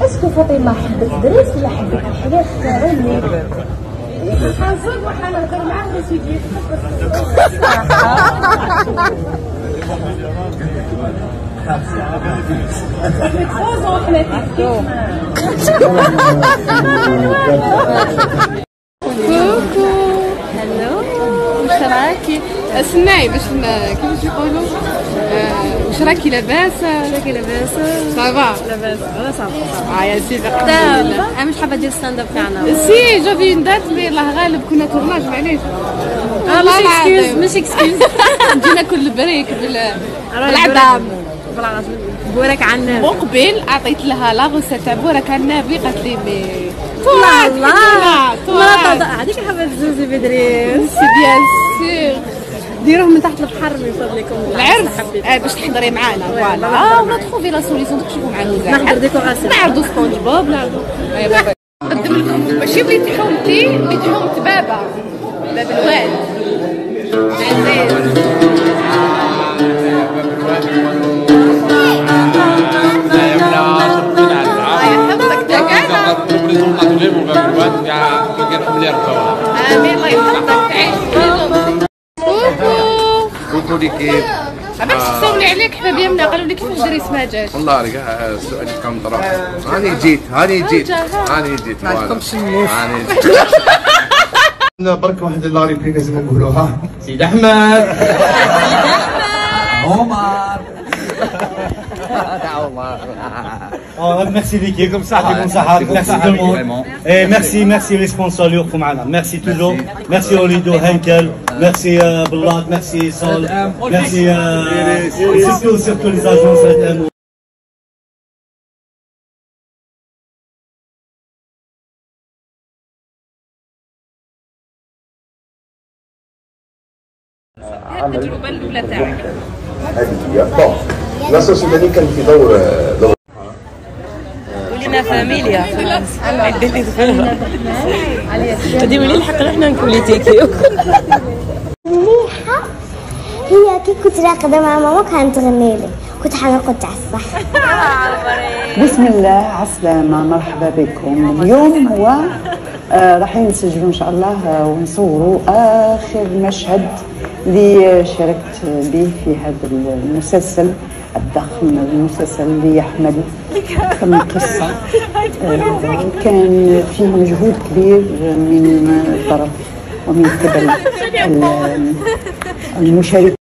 اسكو فاطمه حبت دريس ولا حبت الحياه التعليمي؟ حنصب وحنهضر معاه باش يجي كوكو هلو واش راكي؟ اسمعي باش كيفاش يقولوا واش راكي لاباس؟ راكي لاباس؟ صافا لاباس صافا يا سيدي انا مش حابه ندير ستاند اب تاعنا سي جافي دات مي الله غالب كنا تورناج معليش مش اكسكيوز نجي ناكل البريك بالعظام بورك عناب وقبل عطيت لها لا غوسه تاع بورك عنابي قالت لي مي الله مرات هذيك حابه تزوزي بدريس بيان سيغ ديروه من تحت البحر من فضلكم العرس باش تحضري معانا فوالا ولا تخوفي لا سوليسيون تكشفوا معنا مزيان نحضر ديكوراسيون نعرضوا سبونج بوب نعرضوا نقدم لكم ماشي بيت حومتي بيت حومت بابا الوالد عزيز امين الله يحفظك تعيش كوكو دي كيف؟ باش تسولي عليك حنا بيامنا قالوا لي كيفاش دريس ما جاش والله رجع السؤال كم طرف هاني جيت ما عندكمش النوف برك واحد اللاري كي لازم نقولوها سيد احمد عمر merci l'équipe, merci tout le monde. Et merci les sponsors qui sont là. Merci toujours. Merci Olido, Henkel, merci Blanc, merci Sol, merci surtout les agences. التجربه الاولى تاعك هذه ناصر السوداني كان في دور ولينا فاميليا عندي تفهم هذه ولي الحق احنا نكوليتيكيو مليحه هي كي كنت راقده مع ماما كانت تغني لي كنت حنرقد تاع الصح. بسم الله عسلامة مرحبا بكم. اليوم هو راح نسجلوا ان شاء الله ونصوروا اخر مشهد اللي شاركت به في هذا المسلسل الضخم، المسلسل اللي يحمل كم قصة. كان فيه مجهود كبير من طرف ومن قبل المشاركين.